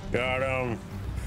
Got him.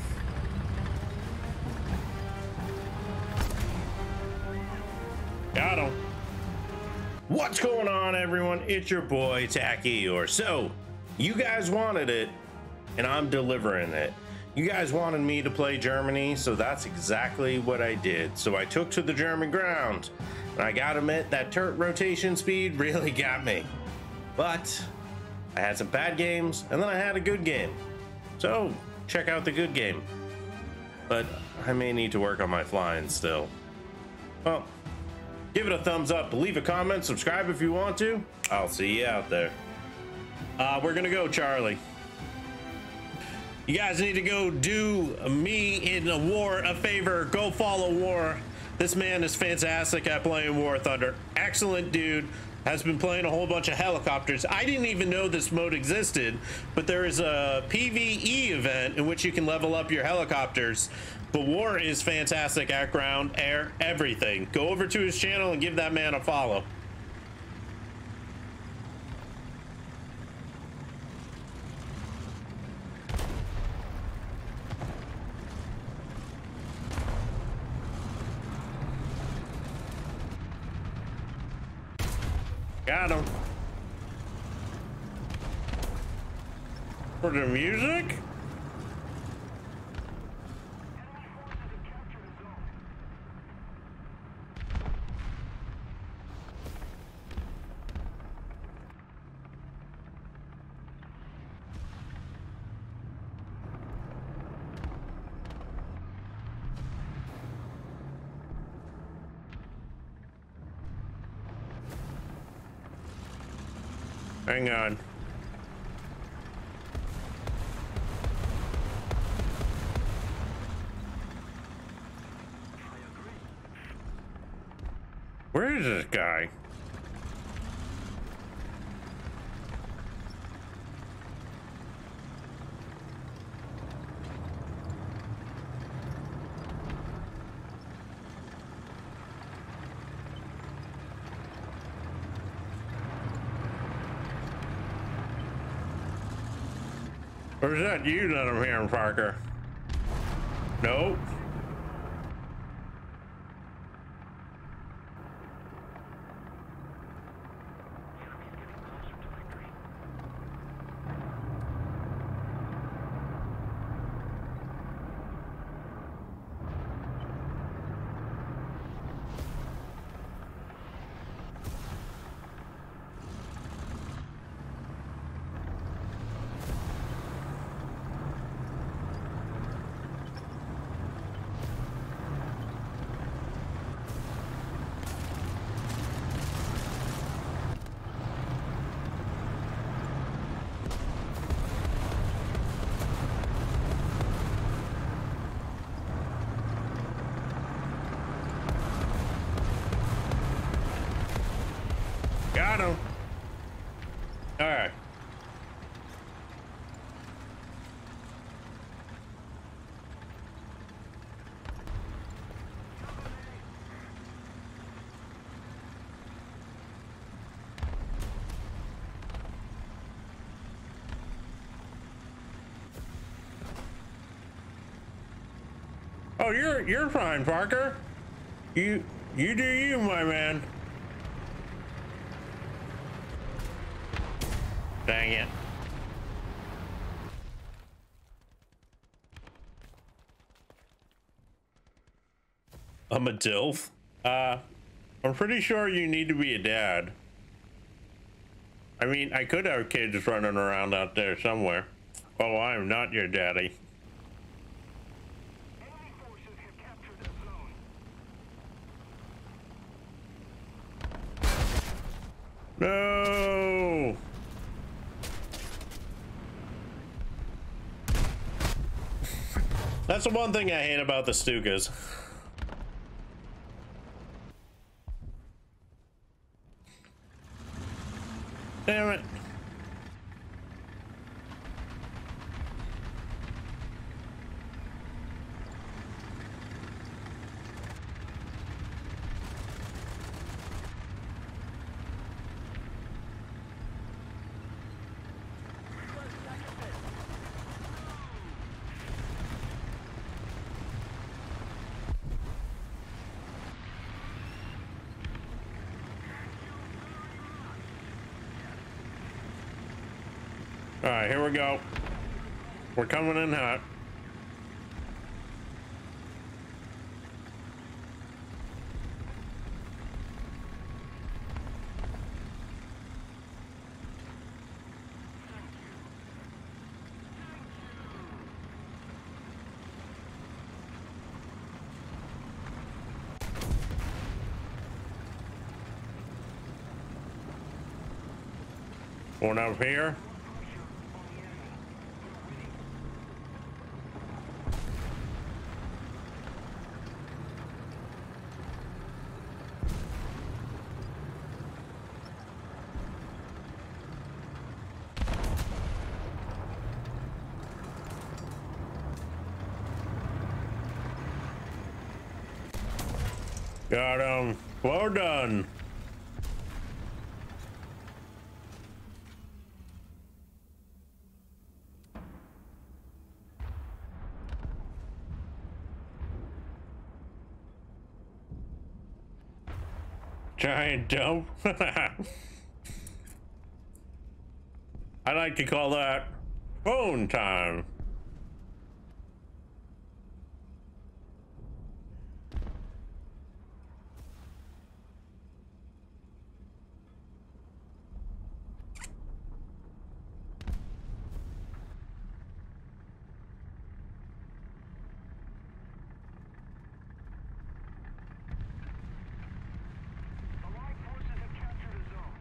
Got him. What's going on, everyone? It's your boy Tacky. Or so you guys wanted it, and I'm delivering it. You guys wanted me to play Germany, so that's exactly what I did. So I took to the German ground, and I gotta admit that turret rotation speed really got me. But I had some bad games, and then I had a good game. So check out the good game. But I may need to work on my flying still. Well, give it a thumbs up, leave a comment, subscribe if you want to. I'll see you out there. We're gonna go Charlie. You guys need to go do me in a war a favor. Go follow War. This man is fantastic at playing War Thunder. Excellent dude. Has been playing a whole bunch of helicopters. I didn't even know this mode existed, but there is a PvE event in which you can level up your helicopters. But War is fantastic at ground, air, everything. Go over to his channel and give that man a follow. Got him. For the music? Hang on. Where is this guy? Or is that you that I'm hearing, Parker? Nope. Got him. All right. Oh, you're fine, Parker. You do you, my man. Dang it. I'm a DILF. I'm pretty sure you need to be a dad. I mean, I could have kids running around out there somewhere. Oh, I'm not your daddy. Enemy forces have captured that zone. No. That's the one thing I hate about the Stukas. Damn it. All right, here we go. We're coming in hot. One up here. Got him. Well done. Giant dump. I like to call that phone time. Allied forces have captured a zone.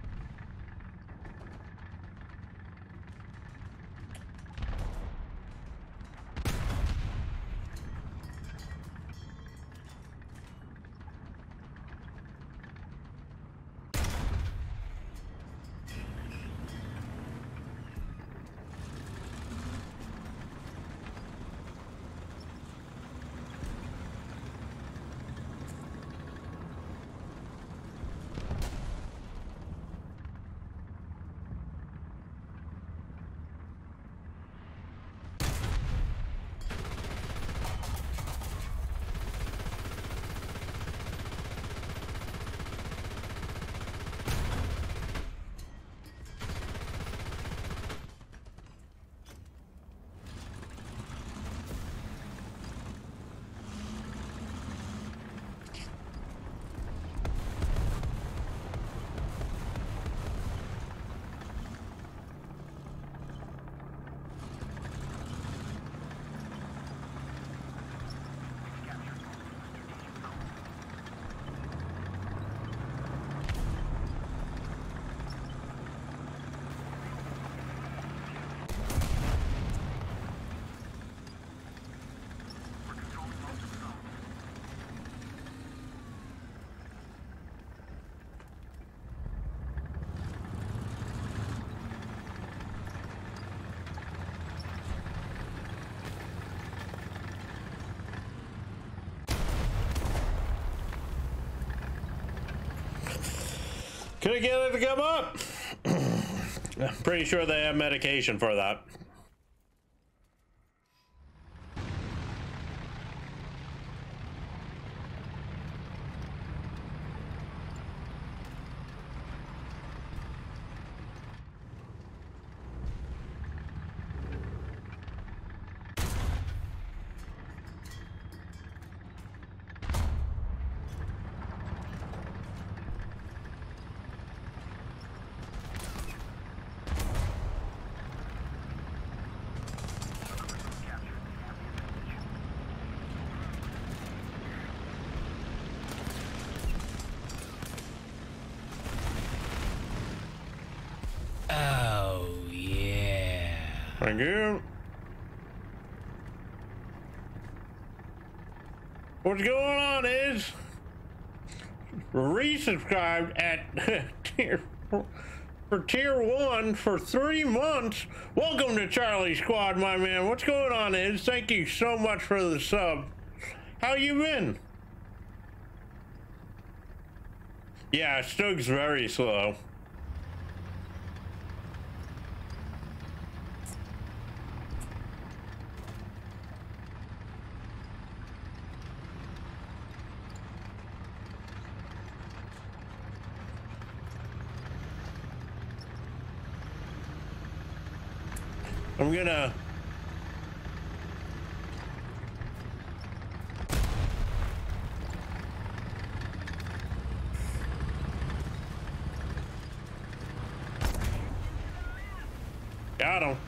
Can I get it to come up? I'm pretty sure they have medication for that. Thank you. What's going on is resubscribed at tier 1 for 3 months. Welcome to Charlie Squad, my man. What's going on is thank you so much for the sub. How you been? Yeah, Stug's very slow. I'm gonna... Got him.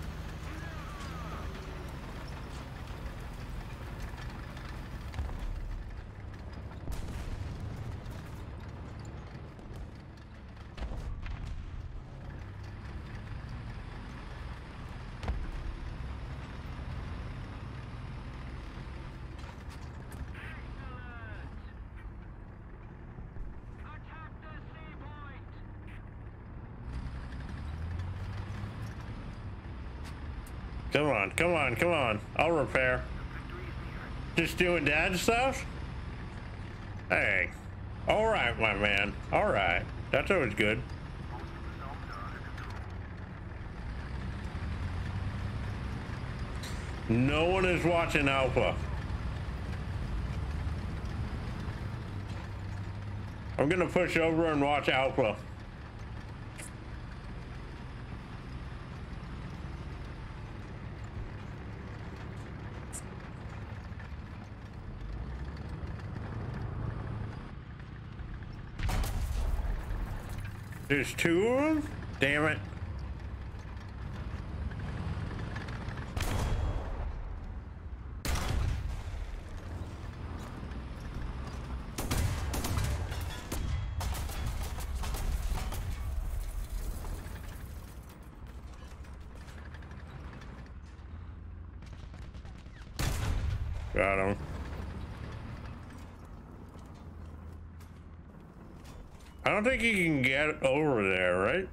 Come on, come on, come on. I'll repair. Just doing dad stuff? Hey. All right, my man. All right. That's always good. No one is watching Alpha. I'm gonna push over and watch Alpha. There's two of them? Damn it. Got him. I don't think you can get over there, right?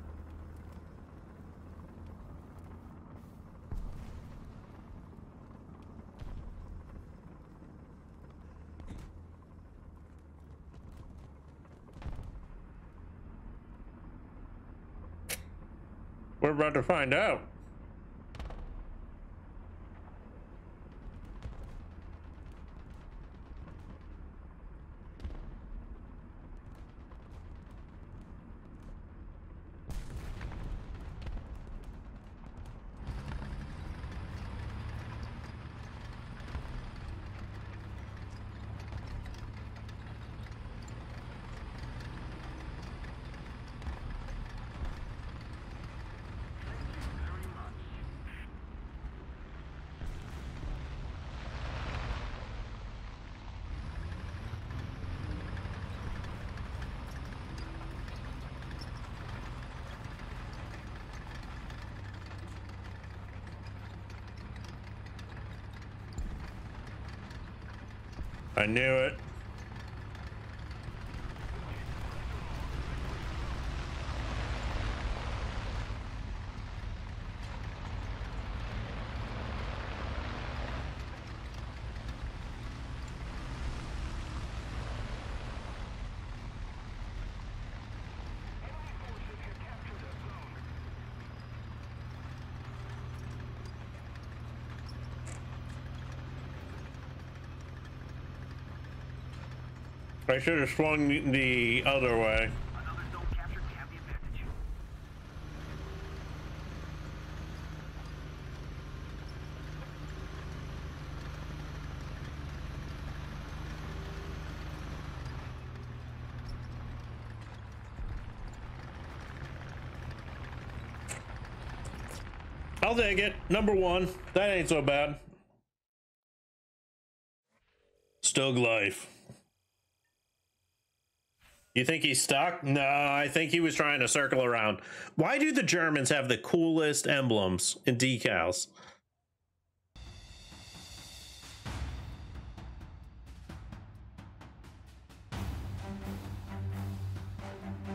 We're about to find out. I knew it. I should have swung the other way. Another zone captured, we have the advantage. I'll take it. Number one. That ain't so bad. Stug life. You think he's stuck? No, I think he was trying to circle around. Why do the Germans have the coolest emblems and decals?